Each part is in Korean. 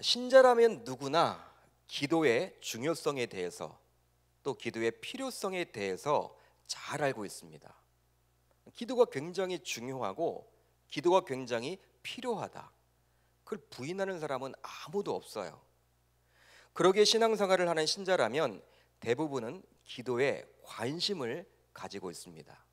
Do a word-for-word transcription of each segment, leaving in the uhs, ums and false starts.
신자라면 누구나 기도의 중요성에 대해서 또 기도의 필요성에 대해서 잘 알고 있습니다. 기도가 굉장히 중요하고 기도가 굉장히 필요하다. 그걸 부인하는 사람은 아무도 없어요. 그러기에 신앙생활을 하는 신자라면 대부분은 기도에 관심을 가지고 있습니다.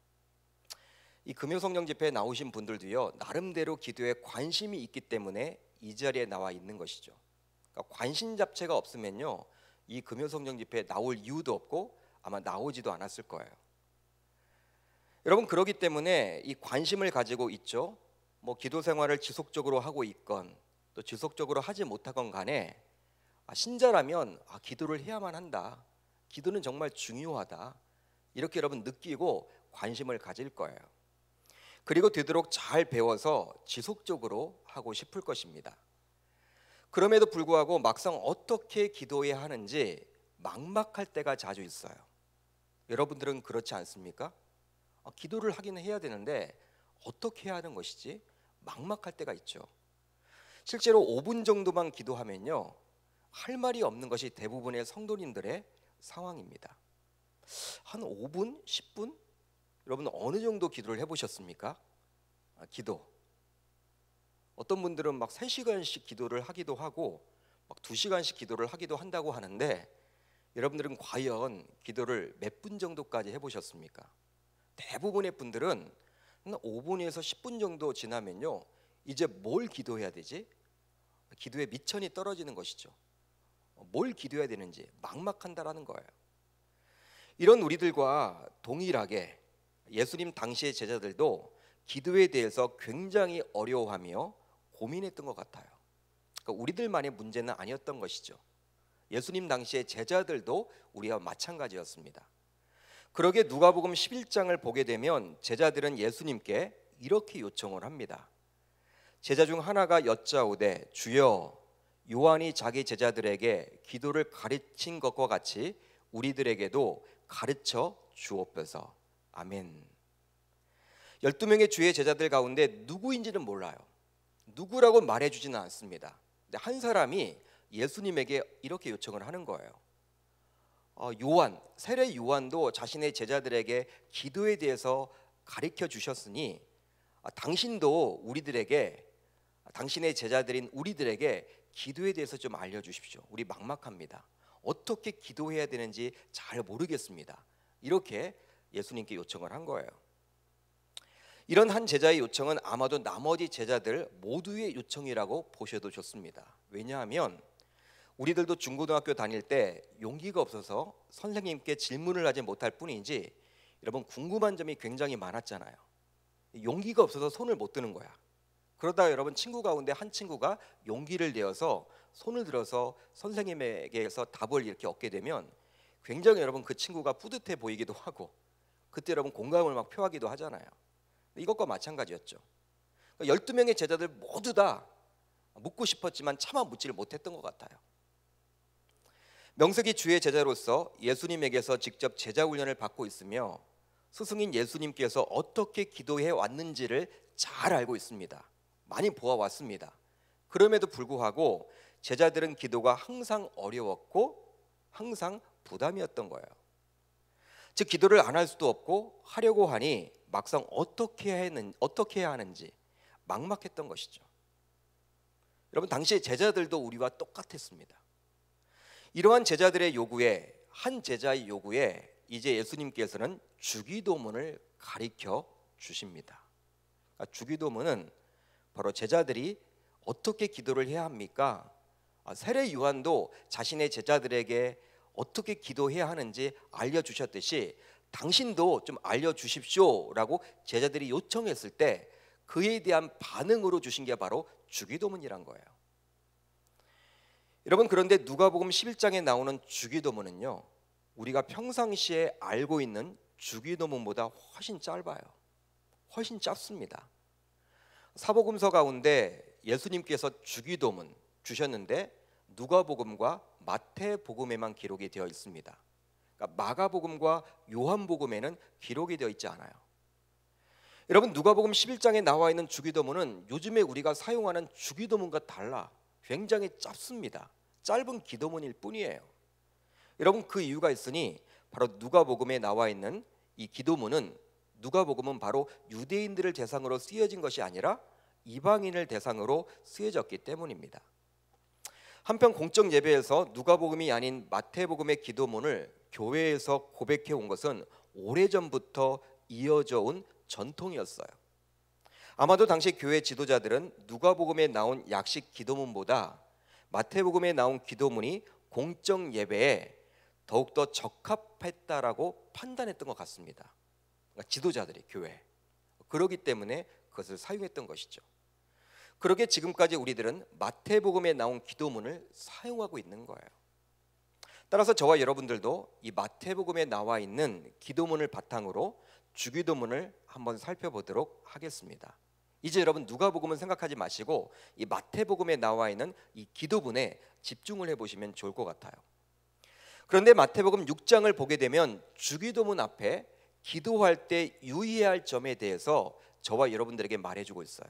이 금요성령 집회에 나오신 분들도요, 나름대로 기도에 관심이 있기 때문에 이 자리에 나와 있는 것이죠. 그러니까 관심 자체가 없으면요, 이 금요성령 집회에 나올 이유도 없고 아마 나오지도 않았을 거예요. 여러분, 그러기 때문에 이 관심을 가지고 있죠. 뭐 기도 생활을 지속적으로 하고 있건 또 지속적으로 하지 못하건 간에 아, 신자라면 아, 기도를 해야만 한다. 기도는 정말 중요하다. 이렇게 여러분 느끼고 관심을 가질 거예요. 그리고 되도록 잘 배워서 지속적으로 하고 싶을 것입니다. 그럼에도 불구하고 막상 어떻게 기도해야 하는지 막막할 때가 자주 있어요. 여러분들은 그렇지 않습니까? 아, 기도를 하기는 해야 되는데 어떻게 해야 하는 것이지? 막막할 때가 있죠. 실제로 오 분 정도만 기도하면요, 할 말이 없는 것이 대부분의 성도님들의 상황입니다. 한 오 분, 십 분? 여러분 어느 정도 기도를 해보셨습니까? 아, 기도. 어떤 분들은 막 세 시간씩 기도를 하기도 하고 막 두 시간씩 기도를 하기도 한다고 하는데, 여러분들은 과연 기도를 몇 분 정도까지 해보셨습니까? 대부분의 분들은 오 분에서 십 분 정도 지나면요, 이제 뭘 기도해야 되지? 기도의 미천이 떨어지는 것이죠. 뭘 기도해야 되는지 막막한다라는 거예요. 이런 우리들과 동일하게 예수님 당시의 제자들도 기도에 대해서 굉장히 어려워하며 고민했던 것 같아요. 그러니까 우리들만의 문제는 아니었던 것이죠. 예수님 당시의 제자들도 우리와 마찬가지였습니다. 그러게 누가복음 십일 장을 보게 되면 제자들은 예수님께 이렇게 요청을 합니다. 제자 중 하나가 여짜오되 주여, 요한이 자기 제자들에게 기도를 가르친 것과 같이 우리들에게도 가르쳐 주옵소서. 아멘. 열두 명의 주의 제자들 가운데 누구인지는 몰라요. 누구라고 말해주지는 않습니다. 근데 한 사람이 예수님에게 이렇게 요청을 하는 거예요. 어, 요한, 세례 요한도 자신의 제자들에게 기도에 대해서 가르쳐 주셨으니 아, 당신도 우리들에게, 당신의 제자들인 우리들에게 기도에 대해서 좀 알려주십시오. 우리 막막합니다. 어떻게 기도해야 되는지 잘 모르겠습니다. 이렇게 예수님께 요청을 한 거예요. 이런 한 제자의 요청은 아마도 나머지 제자들 모두의 요청이라고 보셔도 좋습니다. 왜냐하면 우리들도 중고등학교 다닐 때 용기가 없어서 선생님께 질문을 하지 못할 뿐이지 여러분 궁금한 점이 굉장히 많았잖아요. 용기가 없어서 손을 못 드는 거야. 그러다가 여러분 친구 가운데 한 친구가 용기를 내어서 손을 들어서 선생님에게서 답을 이렇게 얻게 되면 굉장히 여러분 그 친구가 뿌듯해 보이기도 하고 그때 여러분 공감을 막 표하기도 하잖아요. 이것과 마찬가지였죠. 열두 명의 제자들 모두 다 묻고 싶었지만 차마 묻지를 못했던 것 같아요. 명색이 주의 제자로서 예수님에게서 직접 제자 훈련을 받고 있으며 스승인 예수님께서 어떻게 기도해 왔는지를 잘 알고 있습니다. 많이 보아왔습니다. 그럼에도 불구하고 제자들은 기도가 항상 어려웠고 항상 부담이었던 거예요. 즉 기도를 안 할 수도 없고 하려고 하니 막상 어떻게 해야, 하는, 어떻게 해야 하는지 막막했던 것이죠. 여러분 당시의 제자들도 우리와 똑같았습니다. 이러한 제자들의 요구에, 한 제자의 요구에 이제 예수님께서는 주기도문을 가르쳐 주십니다. 그러니까 주기도문은 바로 제자들이 어떻게 기도를 해야 합니까? 세례 요한도 자신의 제자들에게 어떻게 기도해야 하는지 알려주셨듯이 당신도 좀 알려주십시오라고 제자들이 요청했을 때 그에 대한 반응으로 주신 게 바로 주기도문이란 거예요. 여러분 그런데 누가복음 십일 장에 나오는 주기도문은요, 우리가 평상시에 알고 있는 주기도문보다 훨씬 짧아요. 훨씬 짧습니다. 사복음서 가운데 예수님께서 주기도문 주셨는데 누가복음과 마태복음에만 기록이 되어 있습니다. 그러니까 마가복음과 요한복음에는 기록이 되어 있지 않아요. 여러분 누가복음 십일 장에 나와 있는 주기도문은 요즘에 우리가 사용하는 주기도문과 달라. 굉장히 짧습니다. 짧은 기도문일 뿐이에요. 여러분, 그 이유가 있으니 바로 누가복음에 나와 있는 이 기도문은, 누가복음은 바로 유대인들을 대상으로 쓰여진 것이 아니라 이방인을 대상으로 쓰여졌기 때문입니다. 한편 공적 예배에서 누가복음이 아닌 마태복음의 기도문을 교회에서 고백해 온 것은 오래전부터 이어져 온 전통이었어요. 아마도 당시 교회 지도자들은 누가복음에 나온 약식 기도문보다 마태복음에 나온 기도문이 공적 예배에 더욱더 적합했다라고 판단했던 것 같습니다. 그러니까 지도자들이, 교회, 그러기 때문에 그것을 사용했던 것이죠. 그러게 지금까지 우리들은 마태복음에 나온 기도문을 사용하고 있는 거예요. 따라서 저와 여러분들도 이 마태복음에 나와 있는 기도문을 바탕으로 주기도문을 한번 살펴보도록 하겠습니다. 이제 여러분, 누가복음은 생각하지 마시고 이 마태복음에 나와 있는 이 기도문에 집중을 해보시면 좋을 것 같아요. 그런데 마태복음 육 장을 보게 되면 주기도문 앞에 기도할 때 유의해야 할 점에 대해서 저와 여러분들에게 말해주고 있어요.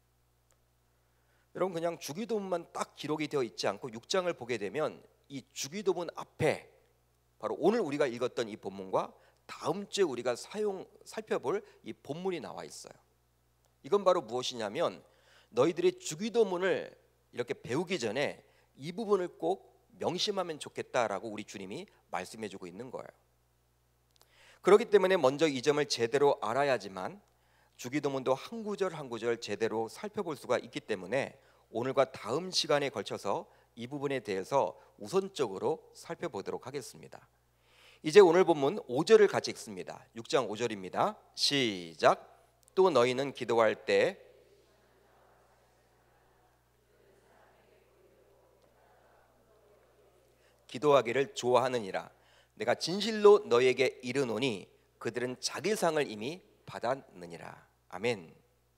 여러분, 그냥 주기도문만 딱 기록이 되어 있지 않고 육 장을 보게 되면 이 주기도문 앞에 바로 오늘 우리가 읽었던 이 본문과 다음 주에 우리가 사용 살펴볼 이 본문이 나와 있어요. 이건 바로 무엇이냐면, 너희들이 주기도문을 이렇게 배우기 전에 이 부분을 꼭 명심하면 좋겠다라고 우리 주님이 말씀해주고 있는 거예요. 그렇기 때문에 먼저 이 점을 제대로 알아야지만 주기도문도 한 구절 한 구절 제대로 살펴볼 수가 있기 때문에 오늘과 다음 시간에 걸쳐서 이 부분에 대해서 우선적으로 살펴보도록 하겠습니다. 이제 오늘 본문 오 절을 같이 읽습니다. 육 장 오 절입니다. 시작. 또 너희는 기도할 때 기도하기를 좋아하느니라. 내가 진실로 너희에게 이르노니 그들은 자기 상을 이미 받았느니라. 아멘.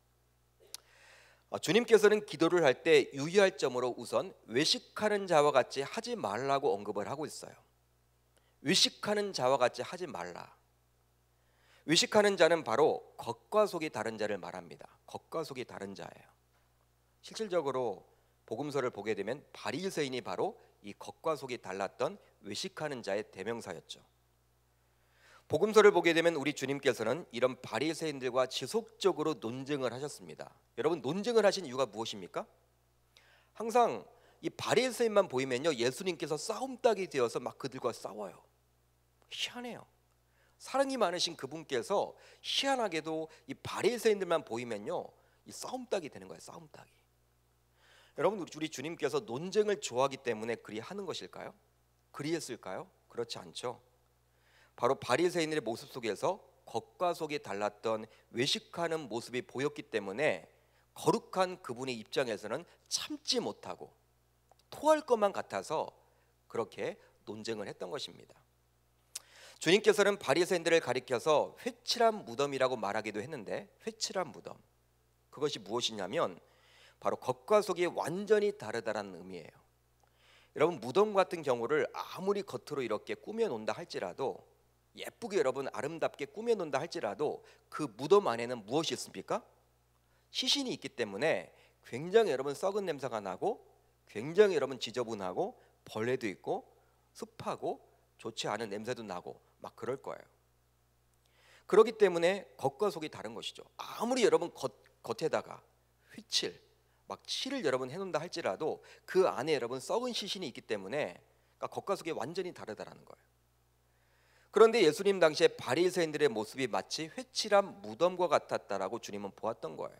주님께서는 기도를 할 때 유의할 점으로 우선 외식하는 자와 같이 하지 말라고 언급을 하고 있어요. 외식하는 자와 같이 하지 말라. 외식하는 자는 바로 겉과 속이 다른 자를 말합니다. 겉과 속이 다른 자예요. 실질적으로 복음서를 보게 되면 바리새인이 바로 이 겉과 속이 달랐던 외식하는 자의 대명사였죠. 복음서를 보게 되면 우리 주님께서는 이런 바리새인들과 지속적으로 논쟁을 하셨습니다. 여러분, 논쟁을 하신 이유가 무엇입니까? 항상 이 바리새인만 보이면요, 예수님께서 싸움닭이 되어서 막 그들과 싸워요. 희한해요. 사랑이 많으신 그분께서 희한하게도 이 바리새인들만 보이면요, 이 싸움닭이 되는 거예요. 싸움닭이. 여러분, 우리 주님께서 논쟁을 좋아하기 때문에 그리 하는 것일까요? 그리했을까요? 그렇지 않죠. 바로 바리새인들의 모습 속에서 겉과 속이 달랐던 외식하는 모습이 보였기 때문에 거룩한 그분의 입장에서는 참지 못하고 토할 것만 같아서 그렇게 논쟁을 했던 것입니다. 주님께서는 바리새인들을 가리켜서 회칠한 무덤이라고 말하기도 했는데, 회칠한 무덤, 그것이 무엇이냐면 바로 겉과 속이 완전히 다르다는 의미예요. 여러분, 무덤 같은 경우를 아무리 겉으로 이렇게 꾸며놓는다 할지라도, 예쁘게 여러분 아름답게 꾸며놓는다 할지라도 그 무덤 안에는 무엇이 있습니까? 시신이 있기 때문에 굉장히 여러분 썩은 냄새가 나고, 굉장히 여러분 지저분하고, 벌레도 있고 습하고 좋지 않은 냄새도 나고 막 그럴 거예요. 그렇기 때문에 겉과 속이 다른 것이죠. 아무리 여러분 겉, 겉에다가 휘칠 막 칠을 여러분 해놓는다 할지라도 그 안에 여러분 썩은 시신이 있기 때문에, 그러니까 겉과 속이 완전히 다르다라는 거예요. 그런데 예수님 당시에 바리새인들의 모습이 마치 회칠한 무덤과 같았다라고 주님은 보았던 거예요.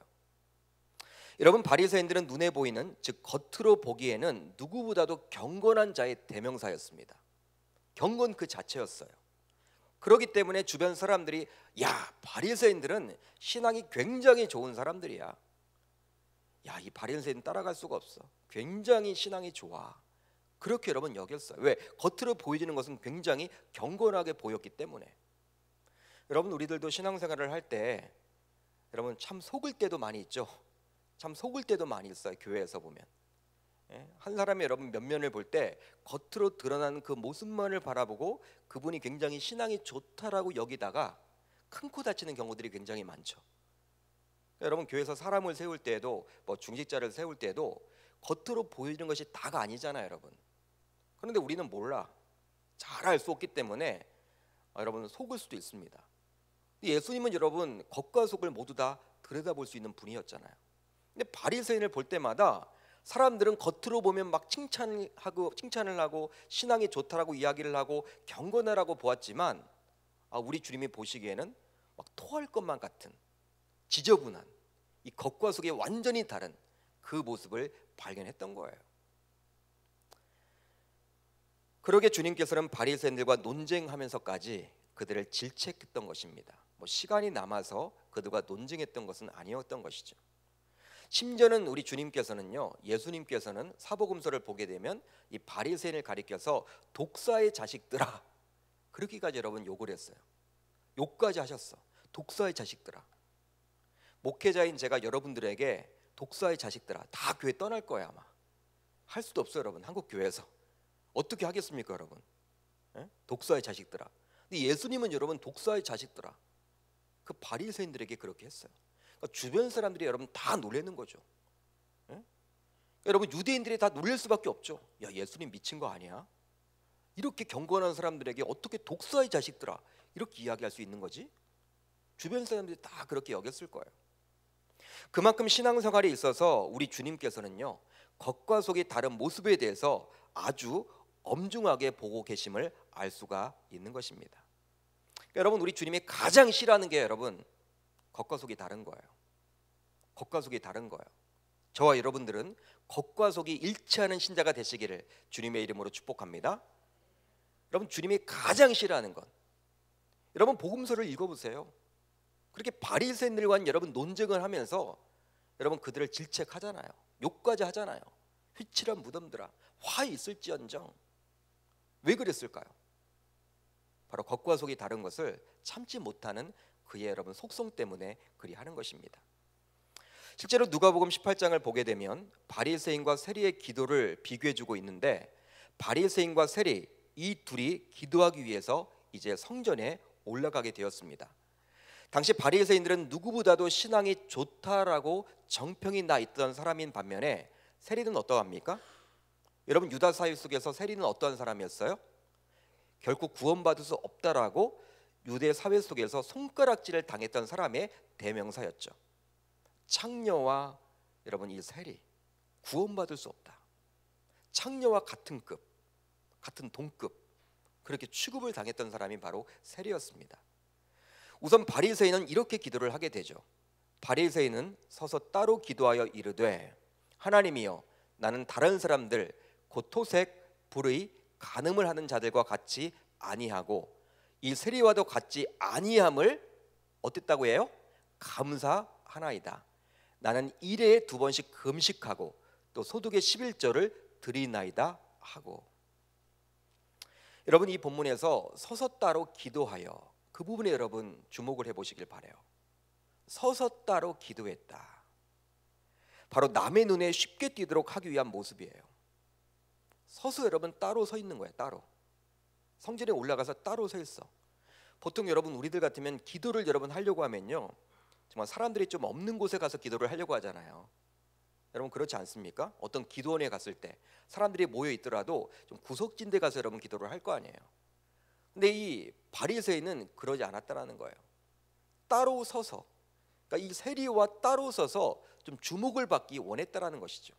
여러분, 바리새인들은 눈에 보이는, 즉 겉으로 보기에는 누구보다도 경건한 자의 대명사였습니다. 경건 그 자체였어요. 그렇기 때문에 주변 사람들이, 야, 바리새인들은 신앙이 굉장히 좋은 사람들이야. 야, 이 바리새인 따라갈 수가 없어. 굉장히 신앙이 좋아. 그렇게 여러분 여겼어요. 왜? 겉으로 보여지는 것은 굉장히 경건하게 보였기 때문에. 여러분, 우리들도 신앙생활을 할 때 여러분 참 속을 때도 많이 있죠. 참 속을 때도 많이 있어요. 교회에서 보면 한 사람이 여러분 면면을 볼 때 겉으로 드러나는 그 모습만을 바라보고 그분이 굉장히 신앙이 좋다라고 여기다가 큰 코 다치는 경우들이 굉장히 많죠. 여러분, 교회에서 사람을 세울 때에도, 뭐 중직자를 세울 때에도 겉으로 보이는 것이 다가 아니잖아요, 여러분. 그런데 우리는 몰라. 잘 알 수 없기 때문에 아, 여러분 속을 수도 있습니다. 예수님은 여러분 겉과 속을 모두 다 들여다볼 수 있는 분이었잖아요. 근데 바리새인을 볼 때마다 사람들은 겉으로 보면 막 칭찬하고 칭찬을 하고 신앙이 좋다라고 이야기를 하고 경건하라고 보았지만 아, 우리 주님이 보시기에는 막 토할 것만 같은 지저분한 이 겉과 속이 완전히 다른 그 모습을 발견했던 거예요. 그러게 주님께서는 바리새인들과 논쟁하면서까지 그들을 질책했던 것입니다. 뭐 시간이 남아서 그들과 논쟁했던 것은 아니었던 것이죠. 심지어는 우리 주님께서는요, 예수님께서는 사복음서를 보게 되면 이 바리새인을 가리켜서 독사의 자식들아, 그렇게까지 여러분 욕을 했어요. 욕까지 하셨어. 독사의 자식들아. 목회자인 제가 여러분들에게 독사의 자식들아, 다 교회 떠날 거야 아마. 할 수도 없어요, 여러분. 한국 교회에서 어떻게 하겠습니까, 여러분? 에? 독사의 자식들아. 근데 예수님은 여러분 독사의 자식들아, 그 바리새인들에게 그렇게 했어요. 그러니까 주변 사람들이 여러분 다 놀라는 거죠. 에? 여러분 유대인들이 다 놀랄 수밖에 없죠. 야, 예수님 미친 거 아니야? 이렇게 경건한 사람들에게 어떻게 독사의 자식들아 이렇게 이야기할 수 있는 거지? 주변 사람들이 다 그렇게 여겼을 거예요. 그만큼 신앙생활에 있어서 우리 주님께서는요, 겉과 속이 다른 모습에 대해서 아주 엄중하게 보고 계심을 알 수가 있는 것입니다. 여러분 우리 주님이 가장 싫어하는 게 여러분 겉과 속이 다른 거예요. 겉과 속이 다른 거예요. 저와 여러분들은 겉과 속이 일치하는 신자가 되시기를 주님의 이름으로 축복합니다. 여러분 주님이 가장 싫어하는 건, 여러분 복음서를 읽어보세요. 그렇게 바리새인들과 여러분 논쟁을 하면서 여러분 그들을 질책하잖아요. 욕까지 하잖아요. 휘칠한 무덤들아 화 있을지언정. 왜 그랬을까요? 바로 겉과 속이 다른 것을 참지 못하는 그의 여러분 속성 때문에 그리 하는 것입니다. 실제로 누가복음 십팔 장을 보게 되면 바리새인과 세리의 기도를 비교해주고 있는데, 바리새인과 세리 이 둘이 기도하기 위해서 이제 성전에 올라가게 되었습니다. 당시 바리새인들은 누구보다도 신앙이 좋다라고 정평이 나 있던 사람인 반면에 세리는 어떠합니까? 여러분 유다 사회 속에서 세리는 어떠한 사람이었어요? 결국 구원받을 수 없다라고 유대 사회 속에서 손가락질을 당했던 사람의 대명사였죠. 창녀와 여러분 이 세리 구원받을 수 없다. 창녀와 같은 급, 같은 동급, 그렇게 취급을 당했던 사람이 바로 세리였습니다. 우선 바리새인은 이렇게 기도를 하게 되죠. 바리새인은 서서 따로 기도하여 이르되, 하나님이여, 나는 다른 사람들 곧 토색, 불의, 간음을 하는 자들과 같이 아니하고 이 세리와도 같이 아니함을 어땠다고 해요? 감사하나이다. 나는 일에 두 번씩 금식하고 또 소득의 십일조를 드리나이다 하고. 여러분 이 본문에서 서서 따로 기도하여, 그 부분에 여러분 주목을 해보시길 바라요. 서서 따로 기도했다. 바로 남의 눈에 쉽게 띄도록 하기 위한 모습이에요. 서서 여러분 따로 서 있는 거예요. 따로 성전에 올라가서 따로 서 있어. 보통 여러분 우리들 같으면 기도를 여러분 하려고 하면요, 정말 사람들이 좀 없는 곳에 가서 기도를 하려고 하잖아요. 여러분 그렇지 않습니까? 어떤 기도원에 갔을 때 사람들이 모여 있더라도 좀 구석진 데 가서 여러분 기도를 할 거 아니에요. 근데 이 바리새인은 그러지 않았다라는 거예요. 따로 서서, 그러니까 이 세리와 따로 서서 좀 주목을 받기 원했다라는 것이죠.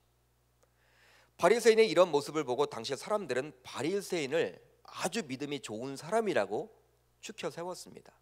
바리새인의 이런 모습을 보고 당시 사람들은 바리새인을 아주 믿음이 좋은 사람이라고 추켜 세웠습니다.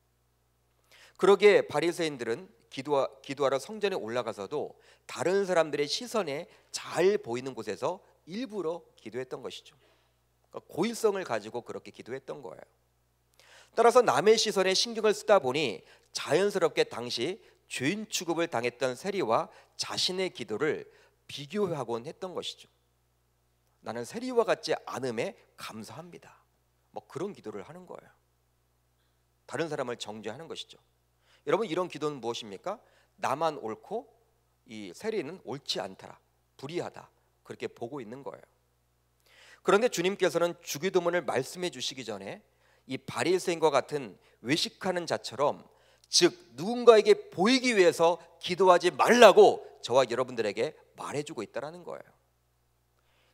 그러기에 바리새인들은 기도하, 기도하러 성전에 올라가서도 다른 사람들의 시선에 잘 보이는 곳에서 일부러 기도했던 것이죠. 그러니까 고의성을 가지고 그렇게 기도했던 거예요. 따라서 남의 시선에 신경을 쓰다 보니 자연스럽게 당시 죄인 취급을 당했던 세리와 자신의 기도를 비교하곤 했던 것이죠. 나는 세리와 같지 않음에 감사합니다. 뭐 그런 기도를 하는 거예요. 다른 사람을 정죄하는 것이죠. 여러분 이런 기도는 무엇입니까? 나만 옳고 이 세리는 옳지 않더라, 불의하다, 그렇게 보고 있는 거예요. 그런데 주님께서는 주기도문을 말씀해 주시기 전에 이 바리새인과 같은 외식하는 자처럼, 즉 누군가에게 보이기 위해서 기도하지 말라고 저와 여러분들에게 말해주고 있다라는 거예요.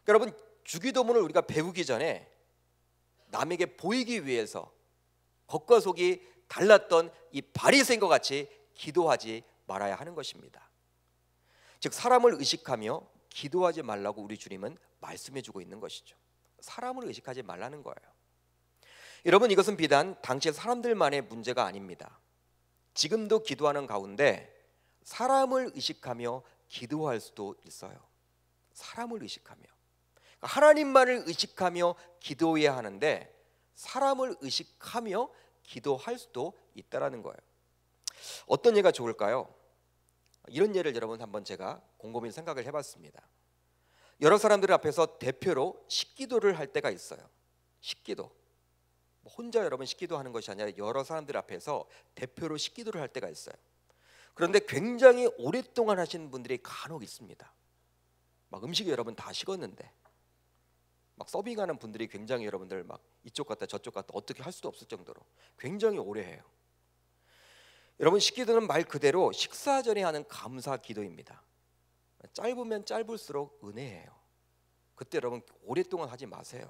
여러분, 주기도문을 우리가 배우기 전에 남에게 보이기 위해서 겉과 속이 달랐던 이 바리새인과 같이 기도하지 말아야 하는 것입니다. 즉 사람을 의식하며 기도하지 말라고 우리 주님은 말씀해 주고 있는 것이죠. 사람을 의식하지 말라는 거예요. 여러분, 이것은 비단 당시 사람들만의 문제가 아닙니다. 지금도 기도하는 가운데 사람을 의식하며 기도할 수도 있어요. 사람을 의식하며, 하나님만을 의식하며 기도해야 하는데 사람을 의식하며 기도할 수도 있다라는 거예요. 어떤 예가 좋을까요? 이런 예를 여러분 한번 제가 곰곰이 생각을 해봤습니다. 여러 사람들 앞에서 대표로 식기도를 할 때가 있어요. 식기도, 혼자 여러분 식기도 하는 것이 아니라 여러 사람들 앞에서 대표로 식기도를 할 때가 있어요. 그런데 굉장히 오랫동안 하시는 분들이 간혹 있습니다. 막 음식이 여러분 다 식었는데 막 서빙하는 분들이 굉장히 여러분들 막 이쪽 갔다 저쪽 갔다 어떻게 할 수도 없을 정도로 굉장히 오래 해요. 여러분, 식기도는 말 그대로 식사 전에 하는 감사 기도입니다. 짧으면 짧을수록 은혜예요. 그때 여러분 오랫동안 하지 마세요.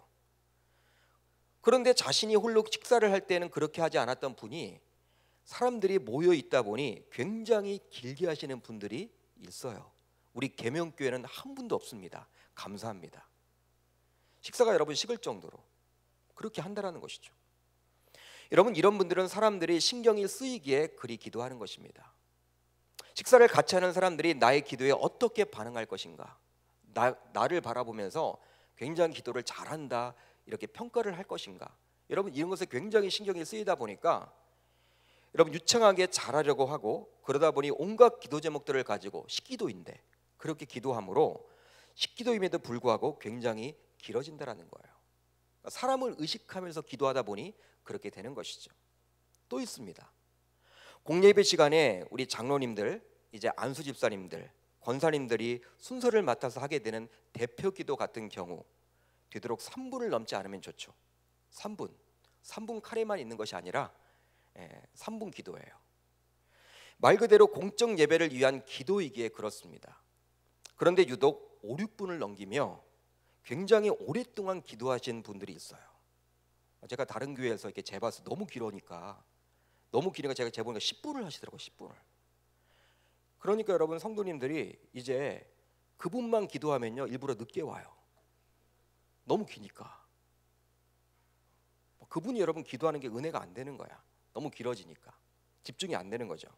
그런데 자신이 홀로 식사를 할 때는 그렇게 하지 않았던 분이 사람들이 모여 있다 보니 굉장히 길게 하시는 분들이 있어요. 우리 계명교회는 한 분도 없습니다. 감사합니다. 식사가 여러분 식을 정도로 그렇게 한다라는 것이죠. 여러분, 이런 분들은 사람들이 신경이 쓰이기에 그리 기도하는 것입니다. 식사를 같이 하는 사람들이 나의 기도에 어떻게 반응할 것인가, 나, 나를 바라보면서 굉장히 기도를 잘한다 이렇게 평가를 할 것인가, 여러분 이런 것에 굉장히 신경이 쓰이다 보니까 여러분 유창하게 잘하려고 하고, 그러다 보니 온갖 기도 제목들을 가지고 식기도인데 그렇게 기도함으로 식기도임에도 불구하고 굉장히 길어진다라는 거예요. 사람을 의식하면서 기도하다 보니 그렇게 되는 것이죠. 또 있습니다. 공예배 시간에 우리 장로님들, 이제 안수 집사님들, 권사님들이 순서를 맡아서 하게 되는 대표 기도 같은 경우 되도록 삼 분을 넘지 않으면 좋죠. 삼 분, 삼 분 카레만 있는 것이 아니라 삼 분 기도예요. 말 그대로 공적 예배를 위한 기도이기에 그렇습니다. 그런데 유독 오, 육 분을 넘기며 굉장히 오랫동안 기도하신 분들이 있어요. 제가 다른 교회에서 이렇게 재봐서 너무 길으니까 너무 길으니까 제가 재보니까 십 분을 하시더라고요. 십 분을. 그러니까 여러분 성도님들이 이제 그분만 기도하면요 일부러 늦게 와요. 너무 기니까. 그분이 여러분 기도하는 게 은혜가 안 되는 거야. 너무 길어지니까 집중이 안 되는 거죠.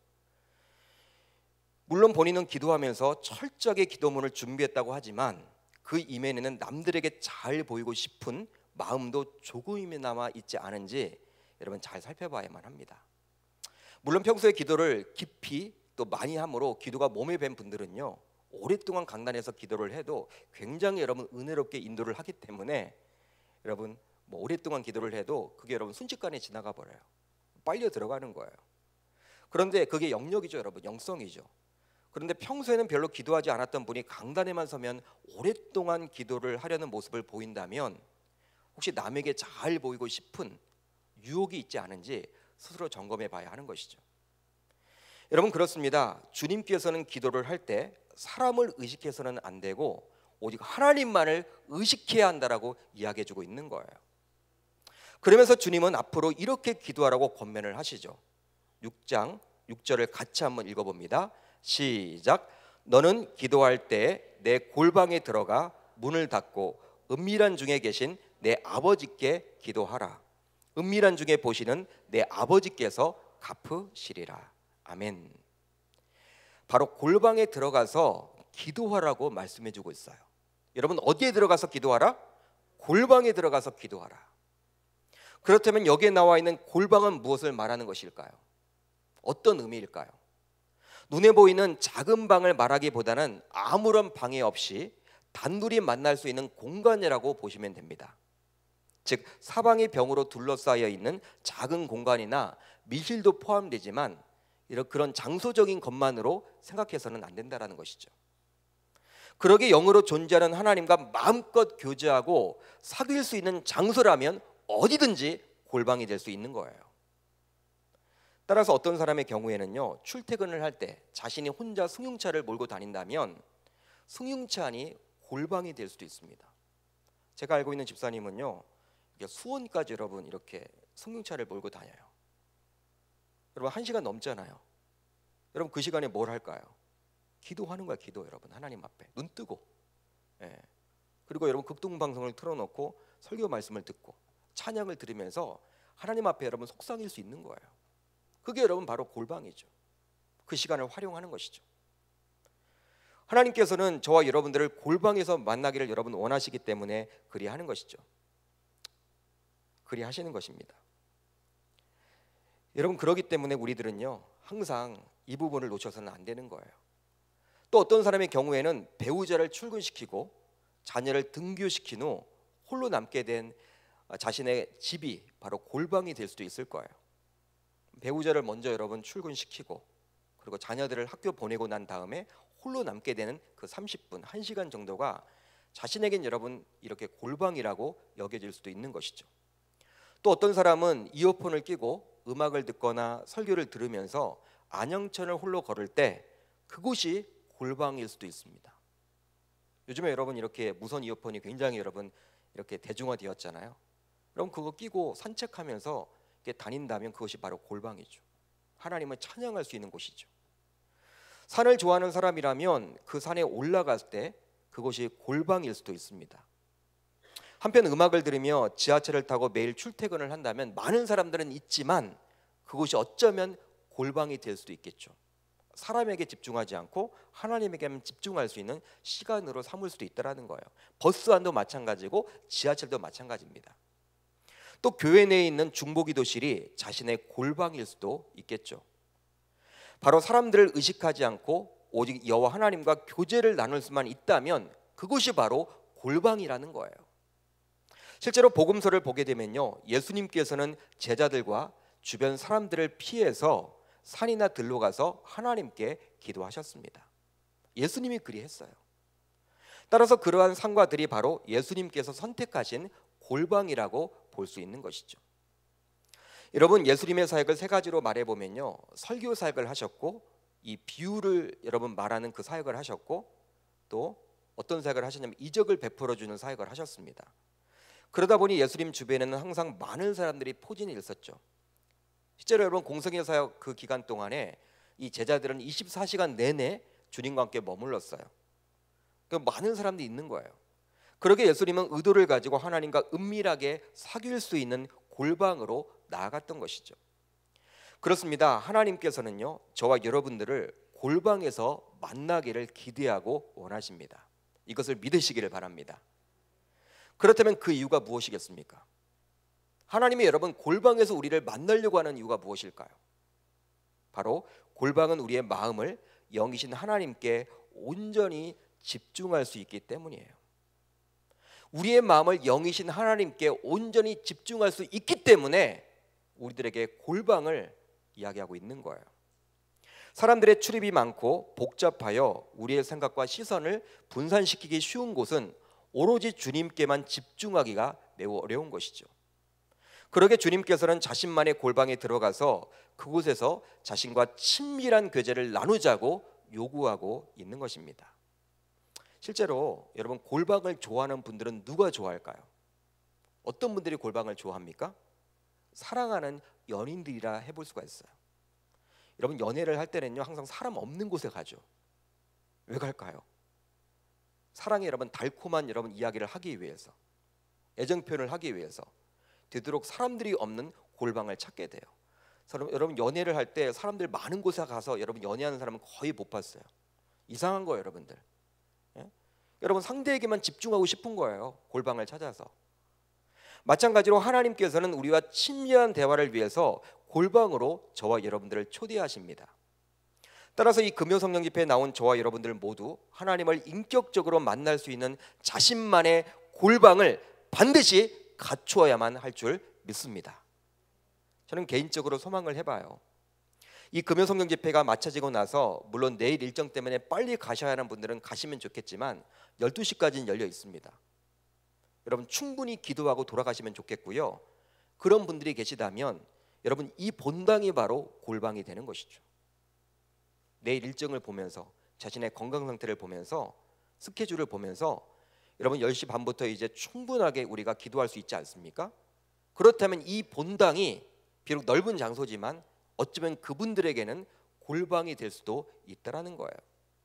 물론 본인은 기도하면서 철저하게 기도문을 준비했다고 하지만 그 이면에는 남들에게 잘 보이고 싶은 마음도 조금이나마 있지 않은지 여러분 잘 살펴봐야만 합니다. 물론 평소에 기도를 깊이 또 많이 함으로 기도가 몸에 밴 분들은요 오랫동안 강단에서 기도를 해도 굉장히 여러분 은혜롭게 인도를 하기 때문에 여러분 뭐 오랫동안 기도를 해도 그게 여러분 순식간에 지나가 버려요. 빨려 들어가는 거예요. 그런데 그게 영역이죠, 여러분. 영성이죠. 그런데 평소에는 별로 기도하지 않았던 분이 강단에만 서면 오랫동안 기도를 하려는 모습을 보인다면 혹시 남에게 잘 보이고 싶은 유혹이 있지 않은지 스스로 점검해 봐야 하는 것이죠. 여러분, 그렇습니다. 주님께서는 기도를 할 때 사람을 의식해서는 안 되고 오직 하나님만을 의식해야 한다라고 이야기해 주고 있는 거예요. 그러면서 주님은 앞으로 이렇게 기도하라고 권면을 하시죠. 육 장 육 절을 같이 한번 읽어봅니다. 시작. 너는 기도할 때 내 골방에 들어가 문을 닫고 은밀한 중에 계신 내 아버지께 기도하라. 은밀한 중에 보시는 내 아버지께서 갚으시리라. 아멘. 바로 골방에 들어가서 기도하라고 말씀해 주고 있어요. 여러분, 어디에 들어가서 기도하라? 골방에 들어가서 기도하라. 그렇다면 여기에 나와 있는 골방은 무엇을 말하는 것일까요? 어떤 의미일까요? 눈에 보이는 작은 방을 말하기보다는 아무런 방해 없이 단둘이 만날 수 있는 공간이라고 보시면 됩니다. 즉 사방이 벽으로 둘러싸여 있는 작은 공간이나 밀실도 포함되지만 이런 그런 장소적인 것만으로 생각해서는 안 된다라는 것이죠. 그러게 영으로 존재하는 하나님과 마음껏 교제하고 사귈 수 있는 장소라면 어디든지 골방이 될 수 있는 거예요. 따라서 어떤 사람의 경우에는요 출퇴근을 할 때 자신이 혼자 승용차를 몰고 다닌다면 승용차 안이 골방이 될 수도 있습니다. 제가 알고 있는 집사님은요, 이게 수원까지 여러분 이렇게 승용차를 몰고 다녀요. 여러분 한 시간 넘잖아요. 여러분 그 시간에 뭘 할까요? 기도하는 거야. 기도. 여러분 하나님 앞에 눈 뜨고, 예. 그리고 여러분 극동방송을 틀어놓고 설교 말씀을 듣고 찬양을 들으면서 하나님 앞에 여러분 속삭일 수 있는 거예요. 그게 여러분 바로 골방이죠. 그 시간을 활용하는 것이죠. 하나님께서는 저와 여러분들을 골방에서 만나기를 여러분 원하시기 때문에 그리 하는 것이죠. 그리 하시는 것입니다. 여러분 그러기 때문에 우리들은요 항상 이 부분을 놓쳐서는 안 되는 거예요. 또 어떤 사람의 경우에는 배우자를 출근시키고 자녀를 등교시킨 후 홀로 남게 된 자신의 집이 바로 골방이 될 수도 있을 거예요. 배우자를 먼저 여러분 출근시키고 그리고 자녀들을 학교 보내고 난 다음에 홀로 남게 되는 그 삼십 분, 한 시간 정도가 자신에겐 여러분 이렇게 골방이라고 여겨질 수도 있는 것이죠. 또 어떤 사람은 이어폰을 끼고 음악을 듣거나 설교를 들으면서 안영천을 홀로 걸을 때 그곳이 골방일 수도 있습니다. 요즘에 여러분 이렇게 무선 이어폰이 굉장히 여러분 이렇게 대중화되었잖아요. 여러분 그거 끼고 산책하면서 이렇게 다닌다면 그것이 바로 골방이죠. 하나님을 찬양할 수 있는 곳이죠. 산을 좋아하는 사람이라면 그 산에 올라갈 때 그것이 골방일 수도 있습니다. 한편 음악을 들으며 지하철을 타고 매일 출퇴근을 한다면 많은 사람들은 있지만 그것이 어쩌면 골방이 될 수도 있겠죠. 사람에게 집중하지 않고 하나님에게만 집중할 수 있는 시간으로 삼을 수도 있다는 거예요. 버스 안도 마찬가지고 지하철도 마찬가지입니다. 또 교회 내에 있는 중보기도실이 자신의 골방일 수도 있겠죠. 바로 사람들을 의식하지 않고 오직 여호와 하나님과 교제를 나눌 수만 있다면 그것이 바로 골방이라는 거예요. 실제로 복음서를 보게 되면요, 예수님께서는 제자들과 주변 사람들을 피해서 산이나 들로 가서 하나님께 기도하셨습니다. 예수님이 그리 했어요. 따라서 그러한 산과 들이 바로 예수님께서 선택하신 골방이라고 볼 수 있는 것이죠. 여러분 예수님의 사역을 세 가지로 말해보면요, 설교 사역을 하셨고 이 비유를 여러분 말하는 그 사역을 하셨고 또 어떤 사역을 하셨냐면 이적을 베풀어주는 사역을 하셨습니다. 그러다 보니 예수님 주변에는 항상 많은 사람들이 포진해 있었죠. 실제로 여러분 공생애 사역 그 기간 동안에 이 제자들은 이십사 시간 내내 주님과 함께 머물렀어요. 그러니까 많은 사람들이 있는 거예요. 그러게 예수님은 의도를 가지고 하나님과 은밀하게 사귈 수 있는 골방으로 나아갔던 것이죠. 그렇습니다. 하나님께서는요 저와 여러분들을 골방에서 만나기를 기대하고 원하십니다. 이것을 믿으시기를 바랍니다. 그렇다면 그 이유가 무엇이겠습니까? 하나님이 여러분 골방에서 우리를 만나려고 하는 이유가 무엇일까요? 바로 골방은 우리의 마음을 영이신 하나님께 온전히 집중할 수 있기 때문이에요. 우리의 마음을 영이신 하나님께 온전히 집중할 수 있기 때문에 우리들에게 골방을 이야기하고 있는 거예요. 사람들의 출입이 많고 복잡하여 우리의 생각과 시선을 분산시키기 쉬운 곳은 오로지 주님께만 집중하기가 매우 어려운 것이죠. 그러게 주님께서는 자신만의 골방에 들어가서 그곳에서 자신과 친밀한 교제를 나누자고 요구하고 있는 것입니다. 실제로 여러분 골방을 좋아하는 분들은 누가 좋아할까요? 어떤 분들이 골방을 좋아합니까? 사랑하는 연인들이라 해볼 수가 있어요. 여러분 연애를 할 때는요 항상 사람 없는 곳에 가죠. 왜 갈까요? 사랑의 여러분 달콤한 여러분 이야기를 하기 위해서, 애정 표현을 하기 위해서 되도록 사람들이 없는 골방을 찾게 돼요. 여러분 연애를 할 때 사람들 많은 곳에 가서 여러분 연애하는 사람은 거의 못 봤어요. 이상한 거예요 여러분들. 예? 여러분 상대에게만 집중하고 싶은 거예요. 골방을 찾아서. 마찬가지로 하나님께서는 우리와 친밀한 대화를 위해서 골방으로 저와 여러분들을 초대하십니다. 따라서 이 금요성령 집회에 나온 저와 여러분들 모두 하나님을 인격적으로 만날 수 있는 자신만의 골방을 반드시 갖추어야만 할 줄 믿습니다. 저는 개인적으로 소망을 해봐요. 이 금요성령 집회가 마쳐지고 나서 물론 내일 일정 때문에 빨리 가셔야 하는 분들은 가시면 좋겠지만 열두 시까지는 열려 있습니다. 여러분 충분히 기도하고 돌아가시면 좋겠고요. 그런 분들이 계시다면 여러분 이 본당이 바로 골방이 되는 것이죠. 내일 일정을 보면서 자신의 건강 상태를 보면서 스케줄을 보면서 여러분 열 시 반부터 이제 충분하게 우리가 기도할 수 있지 않습니까? 그렇다면 이 본당이 비록 넓은 장소지만 어쩌면 그분들에게는 골방이 될 수도 있다라는 거예요.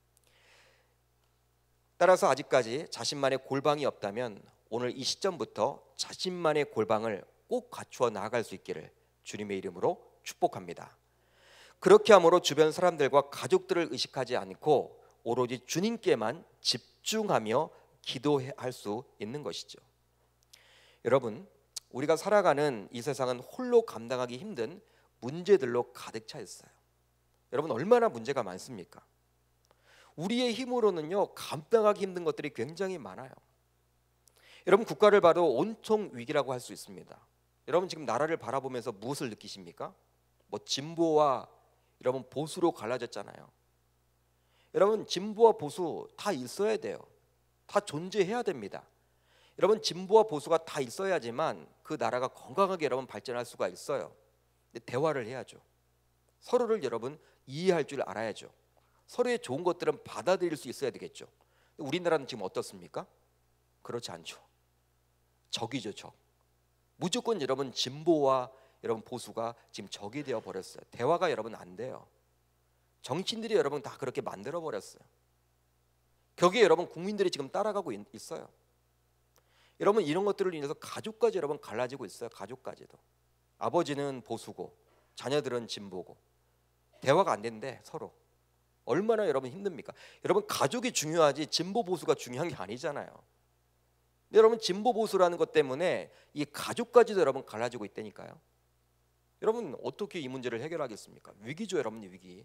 따라서 아직까지 자신만의 골방이 없다면 오늘 이 시점부터 자신만의 골방을 꼭 갖추어 나아갈 수 있기를 주님의 이름으로 축복합니다. 그렇게 함으로 주변 사람들과 가족들을 의식하지 않고 오로지 주님께만 집중하며 기도할 수 있는 것이죠. 여러분, 우리가 살아가는 이 세상은 홀로 감당하기 힘든 문제들로 가득 차 있어요. 여러분, 얼마나 문제가 많습니까? 우리의 힘으로는요 감당하기 힘든 것들이 굉장히 많아요. 여러분, 국가를 봐도 온통 위기라고 할 수 있습니다. 여러분, 지금 나라를 바라보면서 무엇을 느끼십니까? 뭐 진보와 여러분 보수로 갈라졌잖아요. 여러분, 진보와 보수 다 있어야 돼요. 다 존재해야 됩니다. 여러분, 진보와 보수가 다 있어야지만 그 나라가 건강하게 여러분 발전할 수가 있어요. 근데 대화를 해야죠. 서로를 여러분 이해할 줄 알아야죠. 서로의 좋은 것들은 받아들일 수 있어야 되겠죠. 우리나라는 지금 어떻습니까? 그렇지 않죠. 적이죠, 적. 무조건 여러분 진보와 여러분 보수가 지금 적이 되어 버렸어요. 대화가 여러분 안 돼요. 정치인들이 여러분 다 그렇게 만들어 버렸어요. 거기에 여러분 국민들이 지금 따라가고 있어요. 여러분, 이런 것들을 인해서 가족까지 여러분 갈라지고 있어요. 가족까지도. 아버지는 보수고 자녀들은 진보고 대화가 안 된대 서로. 얼마나 여러분 힘듭니까? 여러분, 가족이 중요하지 진보 보수가 중요한 게 아니잖아요. 여러분, 진보 보수라는 것 때문에 이 가족까지도 여러분 갈라지고 있다니까요. 여러분, 어떻게 이 문제를 해결하겠습니까? 위기죠, 여러분, 위기.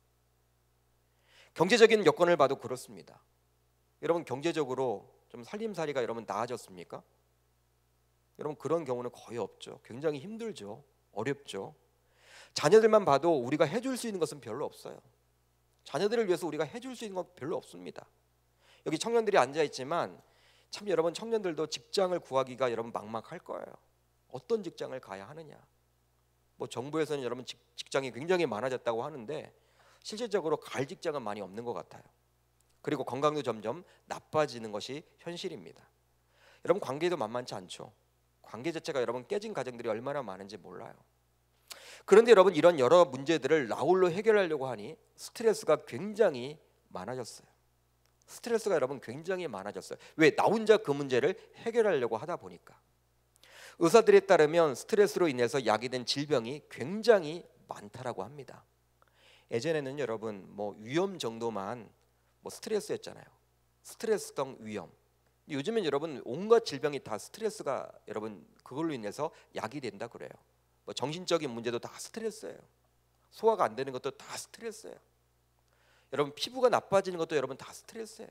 경제적인 여건을 봐도 그렇습니다. 여러분, 경제적으로 좀 살림살이가 여러분 나아졌습니까? 여러분, 그런 경우는 거의 없죠. 굉장히 힘들죠. 어렵죠. 자녀들만 봐도 우리가 해줄 수 있는 것은 별로 없어요. 자녀들을 위해서 우리가 해줄 수 있는 건 별로 없습니다. 여기 청년들이 앉아 있지만 참 여러분, 청년들도 직장을 구하기가 여러분 막막할 거예요. 어떤 직장을 가야 하느냐. 뭐 정부에서는 여러분 직, 직장이 굉장히 많아졌다고 하는데 실질적으로 갈 직장은 많이 없는 것 같아요. 그리고 건강도 점점 나빠지는 것이 현실입니다. 여러분, 관계도 만만치 않죠. 관계 자체가 여러분 깨진 가정들이 얼마나 많은지 몰라요. 그런데 여러분, 이런 여러 문제들을 나홀로 해결하려고 하니 스트레스가 굉장히 많아졌어요. 스트레스가 여러분 굉장히 많아졌어요. 왜? 나 혼자 그 문제를 해결하려고 하다 보니까. 의사들에 따르면 스트레스로 인해서 야기된 질병이 굉장히 많다라고 합니다. 예전에는 여러분 뭐 위염 정도만 뭐 스트레스였잖아요. 스트레스성 위염. 요즘엔 여러분 온갖 질병이 다 스트레스가 여러분 그걸로 인해서 야기된다 그래요. 뭐 정신적인 문제도 다 스트레스예요. 소화가 안 되는 것도 다 스트레스예요. 여러분, 피부가 나빠지는 것도 여러분 다 스트레스예요.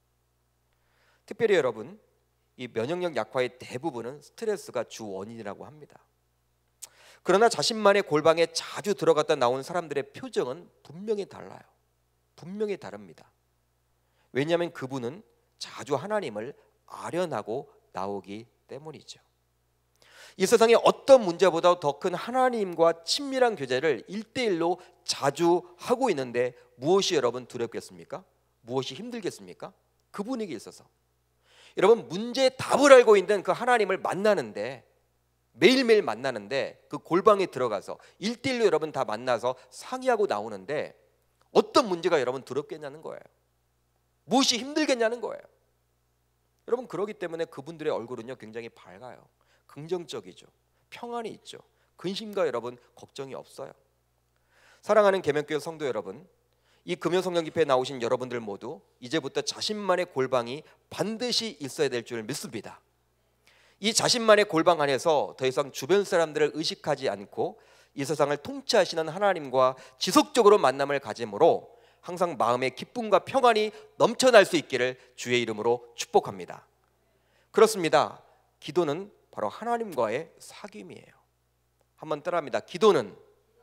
특별히 여러분, 이 면역력 약화의 대부분은 스트레스가 주 원인이라고 합니다. 그러나 자신만의 골방에 자주 들어갔다 나온 사람들의 표정은 분명히 달라요. 분명히 다릅니다. 왜냐하면 그분은 자주 하나님을 아련하고 나오기 때문이죠. 이 세상에 어떤 문제보다 더 큰 하나님과 친밀한 교제를 일대일로 자주 하고 있는데 무엇이 여러분 두렵겠습니까? 무엇이 힘들겠습니까? 그 분위기에 있어서 여러분, 문제의 답을 알고 있는 그 하나님을 만나는데, 매일매일 만나는데, 그 골방에 들어가서 일대일로 여러분 다 만나서 상의하고 나오는데 어떤 문제가 여러분 두렵겠냐는 거예요. 무엇이 힘들겠냐는 거예요. 여러분, 그러기 때문에 그분들의 얼굴은요 굉장히 밝아요. 긍정적이죠. 평안이 있죠. 근심과 여러분 걱정이 없어요. 사랑하는 계명교회 성도 여러분, 이 금요성령 집회에 나오신 여러분들 모두 이제부터 자신만의 골방이 반드시 있어야 될 줄 믿습니다. 이 자신만의 골방 안에서 더 이상 주변 사람들을 의식하지 않고 이 세상을 통치하시는 하나님과 지속적으로 만남을 가짐으로 항상 마음의 기쁨과 평안이 넘쳐날 수 있기를 주의 이름으로 축복합니다. 그렇습니다. 기도는 바로 하나님과의 사귐이에요. 한번 따라합니다. 기도는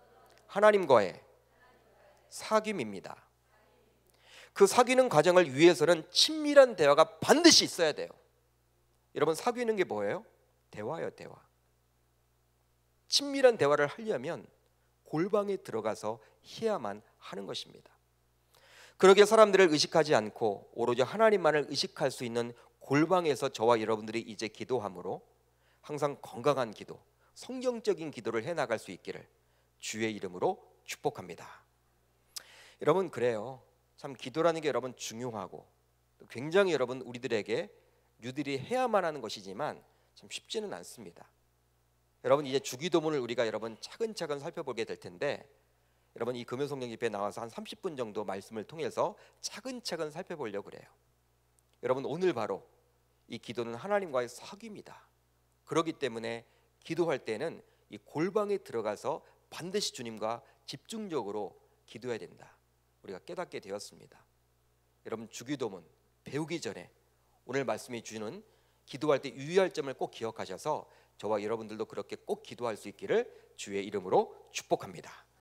하나님과의 사귐입니다. 그 사귀는 과정을 위해서는 친밀한 대화가 반드시 있어야 돼요. 여러분, 사귀는 게 뭐예요? 대화예요, 대화. 친밀한 대화를 하려면 골방에 들어가서 해야만 하는 것입니다. 그러기에 사람들을 의식하지 않고 오로지 하나님만을 의식할 수 있는 골방에서 저와 여러분들이 이제 기도함으로 항상 건강한 기도, 성경적인 기도를 해나갈 수 있기를 주의 이름으로 축복합니다. 여러분, 그래요. 참 기도라는 게 여러분 중요하고 굉장히 여러분 우리들에게 유들이 해야만 하는 것이지만 참 쉽지는 않습니다. 여러분, 이제 주기도문을 우리가 여러분 차근차근 살펴보게 될 텐데, 여러분 이 금요성령 집회에 나와서 한 삼십 분 정도 말씀을 통해서 차근차근 살펴보려고 그래요. 여러분, 오늘 바로 이 기도는 하나님과의 사귐이다. 그렇기 때문에 기도할 때는 이 골방에 들어가서 반드시 주님과 집중적으로 기도해야 된다, 우리가 깨닫게 되었습니다. 여러분, 주기도문 배우기 전에 오늘 말씀이 주는 기도할 때 유의할 점을 꼭 기억하셔서 저와 여러분들도 그렇게 꼭 기도할 수 있기를 주의 이름으로 축복합니다.